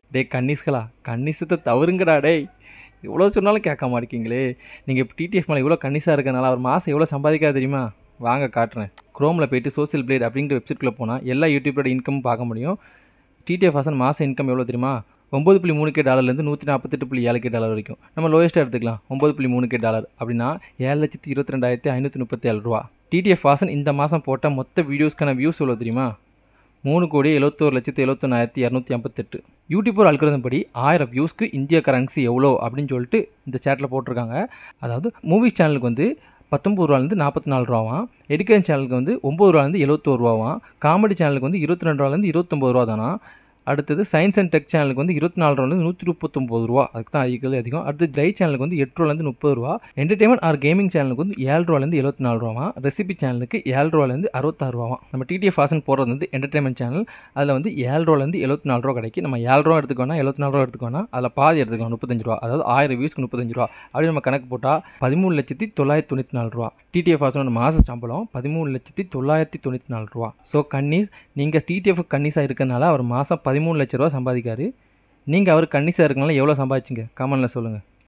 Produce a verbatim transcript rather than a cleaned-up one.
டேய் கன்னிஸ்களா, கன்னிசத்த தவறுங்கடா டேய். எவ்வளோ சொன்னாலும் கேட்காம இருக்கீங்களே. நீங்கள் இப்போ டிடிஎஃப் மேலே இவ்வளோ கன்னிஸாக இருக்கனால அவர் மாதம் எவ்வளோ சம்பாதிக்காது தெரியுமா? வாங்க காட்டுறேன். குரோமில் போயிட்டு சோசியல் பிளேட் அப்படிங்கிற வெப்சைட்குள்ளே போனால் எல்லா யூடியூபரோட இன்கமும் பார்க்க முடியும். டிடிஎஃப் வாசன் மாதம் இன்கம் எவ்வளோ தெரியுமா? ஒம்பது புள்ளி மூணு கே டாலர்லேருந்து நூற்றி நாற்பத்தெட்டு புள்ளி ஏழு கே டாலர் வரைக்கும். நம்ம லோயஸ்ட்டாக எடுத்துக்கலாம். ஒம்பது புள்ளி மூணு கே டாலர் அப்படின்னா ஏழு லட்சத்தி இருபத்தி ரெண்டாயிரத்தி ஐநூற்றி முப்பத்தி ஏழு ரூபா. டிடிஎஃப் வாசன் இந்த மாதம் போட்ட மொத்த வீடியோஸ்க்கான வியூஸ் எவ்வளோ தெரியுமா? மூணு கோடி எழுபத்தோரு லட்சத்து எழுபத்தொன்னாயிரத்தி இரநூத்தி ஐம்பத்தெட்டு. யூடியூபர் அல்கோரிதம் படி ஆயிரம் வியூஸ்க்கு இந்திய கரன்சி எவ்வளோ அப்படின்னு சொல்லிட்டு இந்த சேட்டில் போட்டிருக்காங்க. அதாவது மூவிஸ் சேனலுக்கு வந்து பத்தொம்பது ரூபாலேருந்து நாற்பத்தி நாலு ரூபாவாம், எடிக்கேஷன் சேனலுக்கு வந்து ஒம்பது ரூபாலேருந்து எழுபத்தோரு ரூபாவாம், காமெடி சேனலுக்கு வந்து இருபத்தி ரெண்டு ரூபாலேருந்து இருபத்தொம்பது ரூபா தானா. அடுத்தது சயின்ஸ் அண்ட் டெக் சேனலுக்கு வந்து இருபத்தி நாலு ரூபாலேருந்து நூற்றி முப்பத்தொம்பது ரூபா, அதுக்கு தான் அதிகம் அதிகம். அடுத்து ஜை சேனலுக்கு வந்து எட்டு ரூபாலேருந்து முப்பது ரூபா, என்டர்டைன்மெண்ட் ஆர் கேமிங் சேனலுக்கு வந்து ஏழு ரூபாலேருந்து எழுபத்தி நாலு ரூபா, ரெசிபி சேனலுக்கு ஏழு ரூபாலேருந்து அறுபத்தாறு ரூபா. நம்ம டிடிஎஃப் வாசன் போடுறது வந்து என்டர்டைன்மெண்ட் சேனல், அதில் வந்து ஏழு ரூபாலேருந்து எழுபத்தி நாலு ரூபா கிடைக்கும். நம்ம ஏழு ரூபா எடுத்துக்கோனா எழுபத்தி நாலு ரூபா எடுத்துக்கோனா அதில் பாதி எடுத்துக்கலாம், முப்பத்தஞ்சு ரூபா. அதாவது ஆயிரம் வியூஸ்க்கு முப்பத்தஞ்சு ரூபா அப்படி நம்ம கணக்கு போட்டால் பதிமூணு லட்சத்தி தொள்ளாயிரத்தி தொண்ணூற்றி நாலு ரூபா. டிடிஎஃப் வாசனோட மாத சம்பளம் பதிமூணு லட்சத்தி தொள்ளாயிரத்தி தொண்ணூற்றி நாலு ரூபா. ஸோ கன்னிஸ், நீங்கள் டிடிஎஃப் கன்னிஸாக இருக்கனால அவர் மாதம் பதிமூணு லட்ச ரூபா சம்பாதிக்காரு. நீங்கள் அவர் கன்னிஸாக இருக்கனால எவ்வளோ சம்பாதிச்சிங்க கமெண்ட்டில் சொல்லுங்கள்.